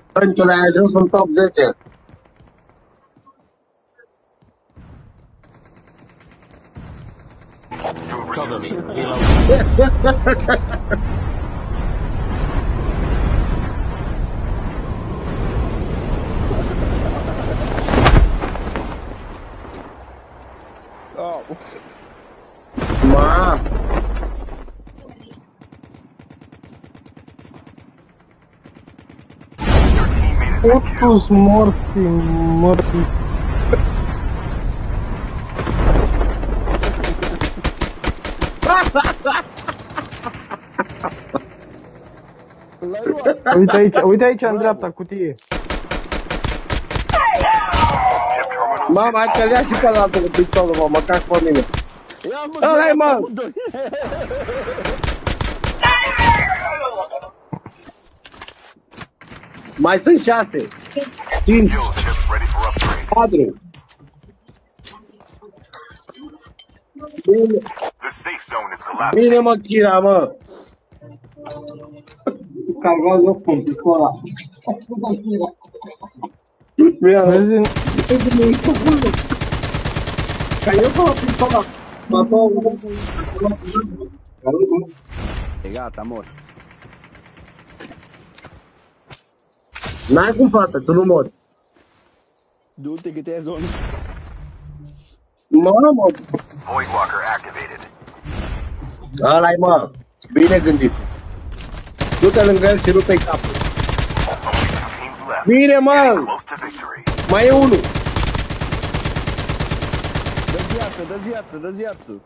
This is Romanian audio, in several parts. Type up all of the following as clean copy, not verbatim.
Tu l-ai ajuns în top 10. Cover me. Reload. Oh. Ma. Totus morti. Uite aici în dreapta cutie. Mă, mai că ia și pe la altă cu pistolul, mă, mă cac pe mine. Ăla-i, mă! Mai sunt 6. 5. 4. Bine. Bine, mă, Chira, mă. Cargoază cu pistola. Vezi? Caiu cu pistola. E gata, mor. N-ai cum, frate, tu nu mori. Du-te că te-ai zonă. Mă. Ăla-i, mă. Bine gândit. Du-te lângă el și rupe-i capul. Bine, mă! Mai e unul. Dă-ți viață.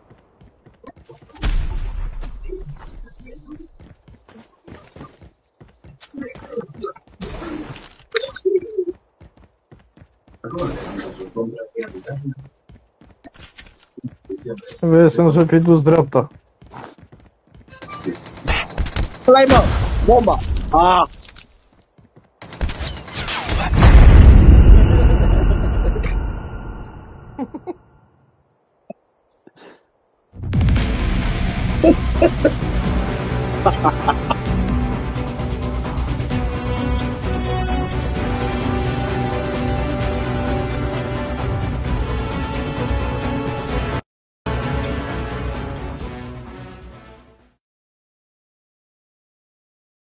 Vezi să nu se fi dus dreapta. Ăla-i, mă! Bomba! Ah!